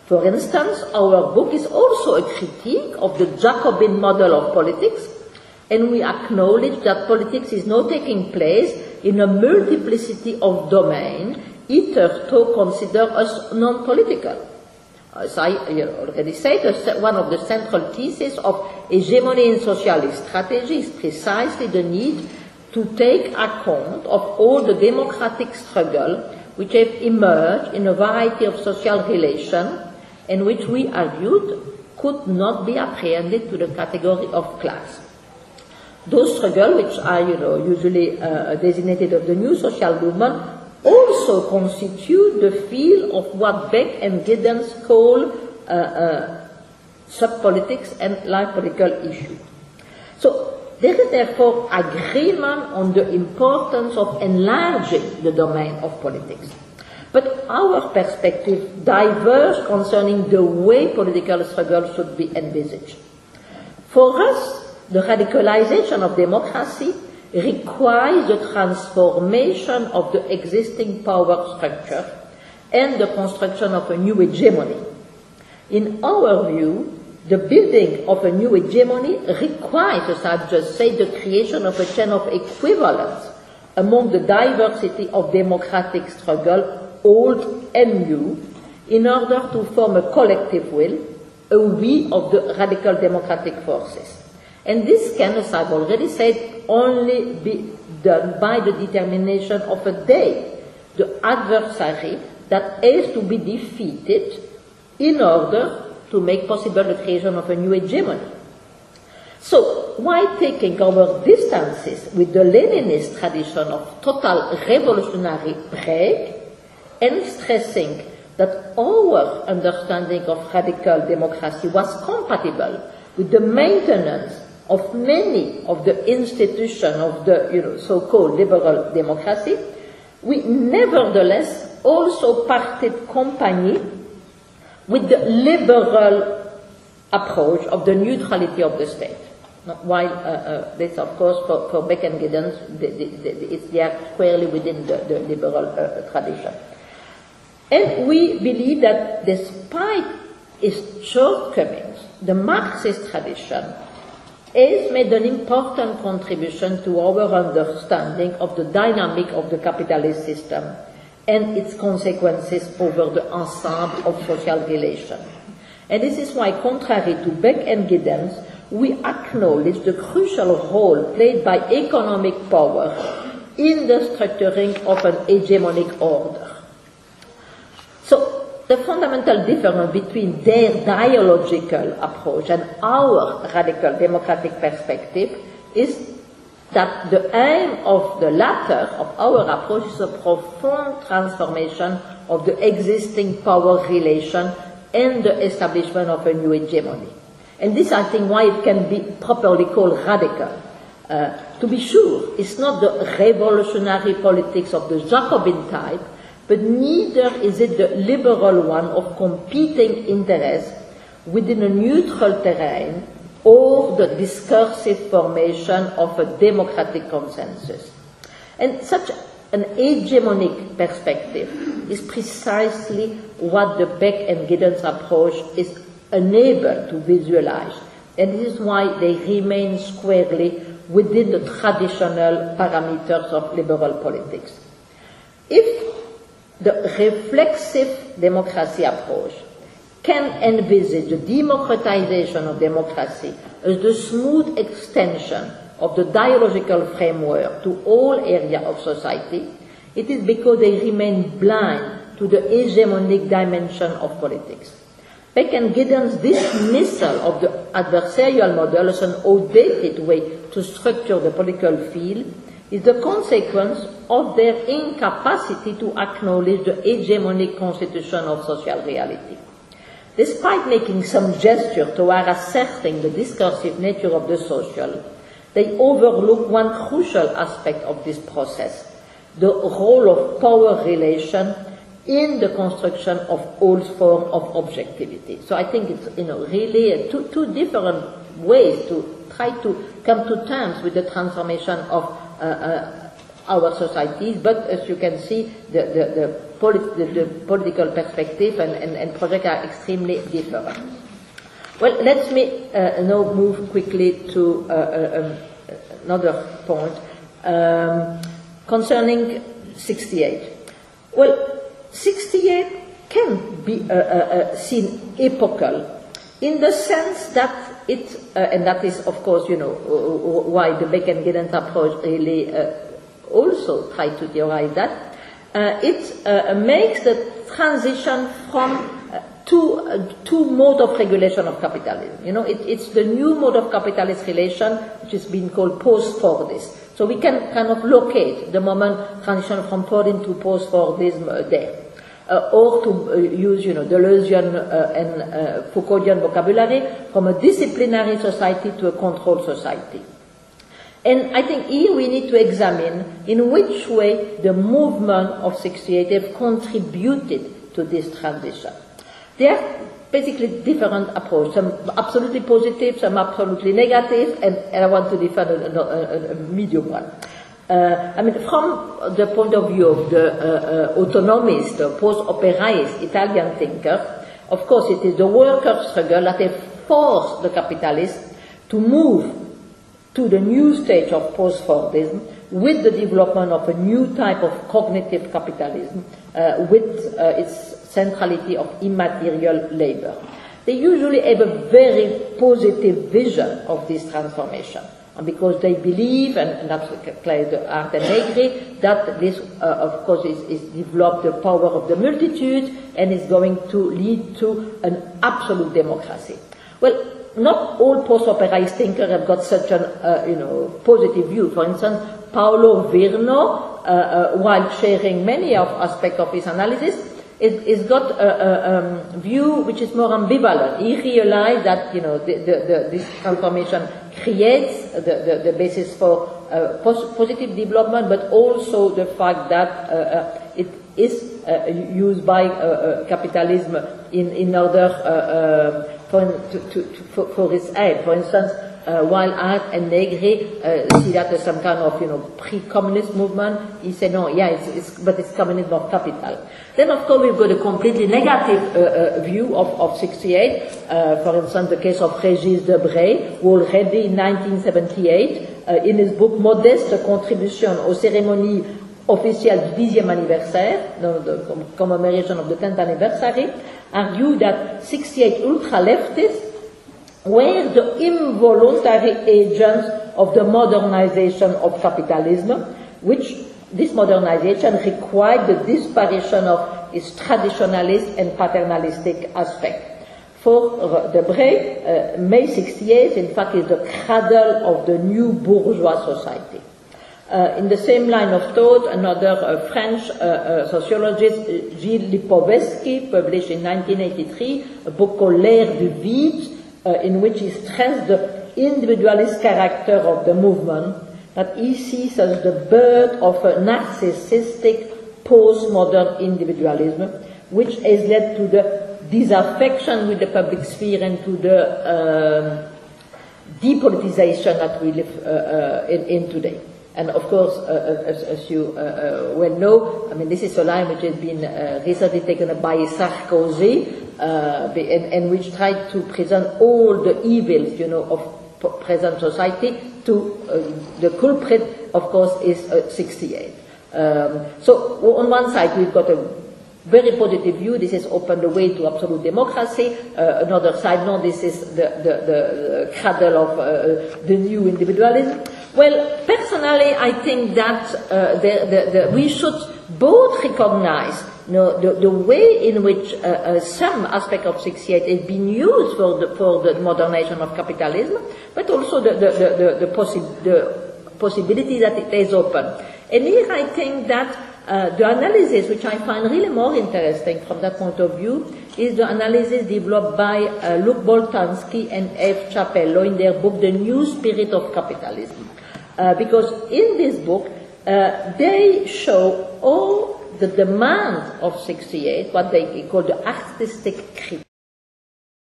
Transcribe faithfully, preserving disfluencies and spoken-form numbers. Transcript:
For instance, our book is also a critique of the Jacobin model of politics, and we acknowledge that politics is now taking place in a multiplicity of domains, hitherto considered as non-political. As I already said, one of the central theses of hegemony in socialist strategy is precisely the need to take account of all the democratic struggle which have emerged in a variety of social relations and which we argued could not be apprehended to the category of class. Those struggles, which are you know, usually uh, designated as the new social movement, also constitute the field of what Beck and Giddens call uh, uh, sub-politics and life political issues. So there is therefore agreement on the importance of enlarging the domain of politics. But our perspective diverges concerning the way political struggle should be envisaged. For us, the radicalization of democracy requires the transformation of the existing power structure and the construction of a new hegemony. In our view, the building of a new hegemony requires, as I've just said, the creation of a chain of equivalence among the diversity of democratic struggle, old and new, in order to form a collective will, a we of the radical democratic forces. And this can, as I've already said, only be done by the determination of a day, the adversary that has to be defeated in order to make possible the creation of a new hegemony. So, while taking our distances with the Leninist tradition of total revolutionary break and stressing that our understanding of radical democracy was compatible with the maintenance of many of the institutions of the you know, so-called liberal democracy, we nevertheless also parted company with the liberal approach of the neutrality of the state. While uh, uh, this, of course, for, for Beck and Giddens, they, they, they, they are squarely within the, the liberal uh, tradition. And we believe that despite its shortcomings, the Marxist tradition has made an important contribution to our understanding of the dynamic of the capitalist system and its consequences over the ensemble of social relations. And this is why, contrary to Beck and Giddens, we acknowledge the crucial role played by economic power in the structuring of an hegemonic order. So, the fundamental difference between their dialogical approach and our radical democratic perspective is that the aim of the latter, of our approach, is a profound transformation of the existing power relation and the establishment of a new hegemony. And this, I think, why it can be properly called radical. Uh, to be sure, it's not the revolutionary politics of the Jacobin type, but neither is it the liberal one of competing interests within a neutral terrain or the discursive formation of a democratic consensus. And such an hegemonic perspective is precisely what the Beck and Giddens approach is unable to visualize, and this is why they remain squarely within the traditional parameters of liberal politics. If the reflexive democracy approach can envisage the democratization of democracy as the smooth extension of the dialogical framework to all areas of society, it is because they remain blind to the hegemonic dimension of politics. Beck and Giddens' dismissal of the adversarial model as an outdated way to structure the political field is the consequence of their incapacity to acknowledge the hegemonic constitution of social reality. Despite making some gesture toward asserting the discursive nature of the social, they overlook one crucial aspect of this process, the role of power relation in the construction of all forms of objectivity. So I think it's, you know, really two, two different ways to try to come to terms with the transformation of uh, uh, our societies, but as you can see, the, the, the, polit the, the political perspective and, and, and projects are extremely different. Well, let me uh, now move quickly to uh, uh, another point um, concerning sixty-eight. Well, sixty-eight can be uh, uh, uh, seen epochal in the sense that it, uh, and that is, of course, you know, uh, why the Becken-Gidens approach really uh, also try to theorize that. Uh, it uh, makes the transition from uh, two, uh, two mode of regulation of capitalism. You know, it, it's the new mode of capitalist relation, which is being called post-Fordist. So we can kind of locate the moment transition from Fordism to post-Fordism uh, there. Uh, or to uh, use, you know, Deleuzian uh, and uh, Foucauldian vocabulary, from a disciplinary society to a controlled society. And I think here we need to examine in which way the movement of sixty-eight have contributed to this transition. There are basically different approaches, some absolutely positive, some absolutely negative, and, and I want to defend a, a, a, a medium one. Uh, I mean, from the point of view of the uh, uh, autonomist, uh, post-operaist Italian thinker, of course it is the worker struggle that has forced the capitalists to move to the new stage of post-Fordism with the development of a new type of cognitive capitalism uh, with uh, its centrality of immaterial labor. They usually have a very positive vision of this transformation. Because they believe, and, and that's Claire de Hart and Negri, that this, uh, of course, is, is developed the power of the multitude and is going to lead to an absolute democracy. Well, not all post-operaist thinkers have got such an, uh, you know, positive view. For instance, Paolo Virno, uh, uh, while sharing many of aspects of his analysis, It, it's got a, a um, view which is more ambivalent. He realized that, you know, the, the, the, this transformation creates the, the, the basis for uh, pos positive development, but also the fact that uh, uh, it is uh, used by uh, uh, capitalism in, in order uh, uh, for, to, to, to, for, for its aid. For instance, Uh, while Hart and Negri uh, see that as some kind of, you know, pre-communist movement, he said, no, yeah, it's, it's, but it's communism of capital. Then, of course, we've got a completely negative uh, uh, view of, of sixty-eight. Uh, for instance, the case of Régis Debray, who already in nineteen seventy-eight, uh, in his book Modeste Contribution aux cérémonies officielles du dixième anniversaire, the, the commemoration of the tenth anniversary, argued that sixty-eight ultra-leftists were the involuntary agents of the modernization of capitalism, which this modernization required the disparition of its traditionalist and paternalistic aspect. For Debray, uh, May sixty-eight, in fact, is the cradle of the new bourgeois society. Uh, in the same line of thought, another uh, French uh, uh, sociologist, Gilles Lipovetsky, published in nineteen eighty-three a book called L'ère du vide, Uh, in which he stressed the individualist character of the movement, that he sees as the birth of a narcissistic postmodern individualism, which has led to the disaffection with the public sphere and to the um, depoliticization that we live uh, uh, in, in today. And of course, uh, as, as you uh, uh, well know, I mean, this is a line which has been uh, recently taken up by Sarkozy, uh, and, and which tried to present all the evils, you know, of present society to uh, the culprit, of course, is uh, sixty-eight. Um, so on one side, we've got a very positive view. This has opened the way to absolute democracy. Uh, another side, no, this is the, the, the cradle of uh, the new individualism. Well, personally, I think that uh, the, the, the, we should both recognize, you know, the, the way in which uh, uh, some aspect of sixty-eight has been used for the, for the modernization of capitalism, but also the, the, the, the, the, possi the possibility that it has opened. And here I think that uh, the analysis, which I find really more interesting from that point of view, is the analysis developed by uh, Luc Boltanski and F. Chapello in their book, The New Spirit of Capitalism. Uh, because in this book, uh, they show all the demand of sixty-eight, what they call the artistic critique,